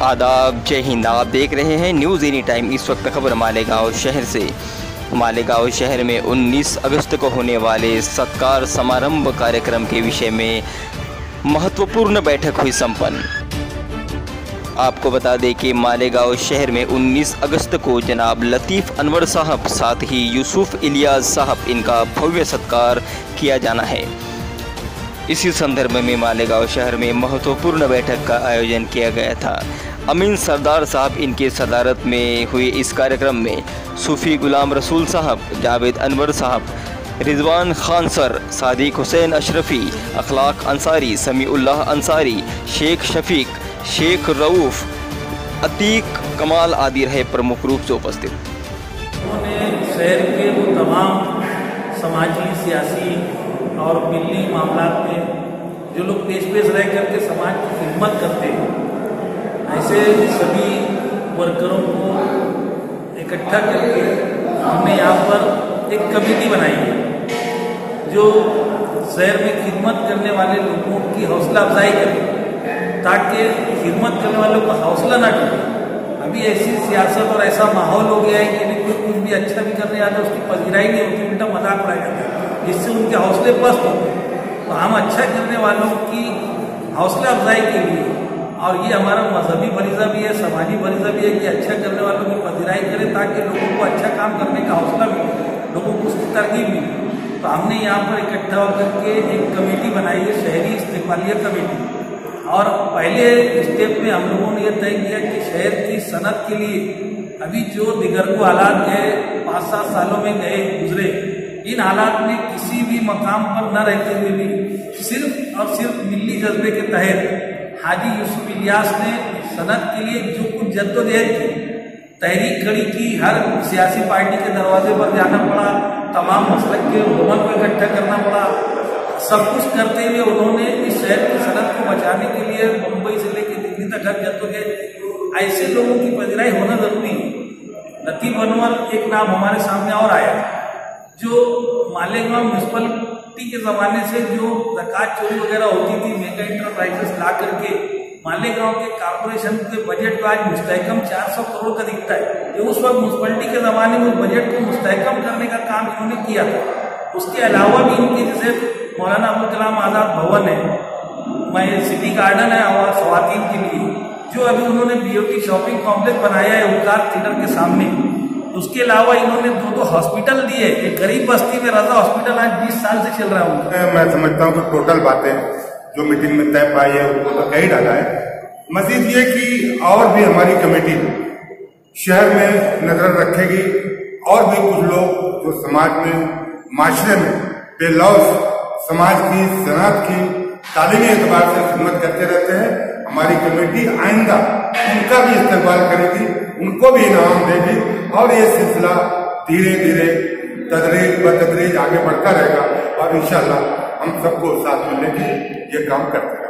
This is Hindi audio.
आदाब, जय हिंद। आप देख रहे हैं न्यूज़ एनी टाइम। इस वक्त खबर मालेगांव शहर से। मालेगांव शहर में 19 अगस्त को होने वाले सत्कार समारंभ कार्यक्रम के विषय में महत्वपूर्ण बैठक हुई संपन्न। आपको बता दें कि मालेगांव शहर में 19 अगस्त को जनाब लतीफ़ अनवर साहब साथ ही यूसुफ इलियास साहब इनका भव्य सत्कार किया जाना है। इसी संदर्भ में मालेगांव शहर में महत्वपूर्ण बैठक का आयोजन किया गया था। अमीन सरदार साहब इनके सदारत में हुए इस कार्यक्रम में सूफ़ी गुलाम रसूल साहब, जावेद अनवर साहब, रिजवान खान सर, सादिक हुसैन अशरफ़ी, अखलाक अंसारी, समीउल्लाह अंसारी, शेख शफीक, शेख रऊफ़, अतीक कमाल आदि रहे प्रमुख रूप से उपस्थित। उन्होंने शहर के वो तमाम समाजी, सियासी और मिली मामलात में जो लोग पेश रह करके समाज की खिदमत करते हैं, ऐसे सभी वर्करों को इकट्ठा करके हमने यहाँ पर एक कमेटी बनाई है जो शहर में खिदमत करने वाले लोगों की हौसला अफजाई करे, ताकि खिदमत करने वालों का हौसला ना टूटे। अभी ऐसी सियासत और ऐसा माहौल हो गया है कि कोई कुछ भी अच्छा भी करने आता है उसकी पजीराई नहीं होती, उल्टा मजाक उड़ाया जाता है, जिससे उनके हौसले पस्त होते हैं। तो हम अच्छा करने वालों की हौसला अफजाई के लिए, और ये हमारा मजहबी फरीज़ा भी है, समाजी फरीज़ा भी है कि अच्छा करने वालों की पजीराई करें ताकि लोगों को अच्छा काम करने का हौसला मिले, लोगों को उसकी तरकीब मिले। तो हमने यहाँ पर इकट्ठा होकर के एक कमेटी बनाई है, शहरी इस्तेमालिया कमेटी। और पहले स्टेप में हम लोगों ने यह तय किया कि शहर की सनत के लिए अभी जो दिगरगो हालात गए 5-7 सालों में गए गुजरे, इन हालात में किसी भी मकाम पर न रहते हुए भी सिर्फ और सिर्फ मिली जज्बे के तहत हाजी यूसुफ इलियास ने सनत के लिए जो कुछ जद्दोजहद की, तहरीक खड़ी की, हर सियासी पार्टी के दरवाजे पर जाना पड़ा, तमाम मसलक के हुकूमत को इकट्ठा करना पड़ा, सब कुछ करते हुए उन्होंने इस शहर की सनत को बचाने के लिए मुंबई से लेकर दिल्ली तक हर जद्दोजहद। ऐसे लोगों की पजीराई होना जरूरी है। लतीफ़ अनवर एक नाम हमारे सामने और आया जो मालेगांव म्यूनसिपलिटी के ज़माने से जो ज़कात चोरी वगैरह होती थी, मेगा इंटरप्राइजेस ला करके मालेगांव के कॉर्पोरेशन के बजट को आज मुस्तहकम 400 करोड़ का दिखता है। ये उस वक्त म्यूनसिपलिटी के ज़माने में बजट को मुस्तहकम करने का काम इन्होंने किया था। उसके अलावा भी इनकी जैसे मौलाना अबुल कलाम आज़ाद भवन है, मैं सिटी गार्डन है और ख़वातीन के लिए, जो अभी उन्होंने बीओटी शॉपिंग कॉम्प्लेक्स बनाया है ओमकार थिएटर के सामने। उसके अलावा इन्होंने 2 हॉस्पिटल दिए। एक गरीब बस्ती में रजा हॉस्पिटल आज 20 साल से चल रहा है। मैं समझता हूँ कि टोटल बातें जो मीटिंग में तय पाई है वो तो कही डाला है। मजीद ये कि और भी हमारी कमेटी शहर में नजर रखेगी और भी कुछ लोग जो समाज में, माशरे में बेलौस समाज की, सनत की, तालीमी एतबार से खिदमत करते रहते हैं। हमारी कमेटी आइंदा उनका भी इस्तेमाल करेगी, उनको भी इनाम देगी और ये सिलसिला धीरे धीरे तदरीज ब तदरीज आगे बढ़ता रहेगा और इंशाअल्लाह हम सबको साथ मिलने के ये काम करते हैं।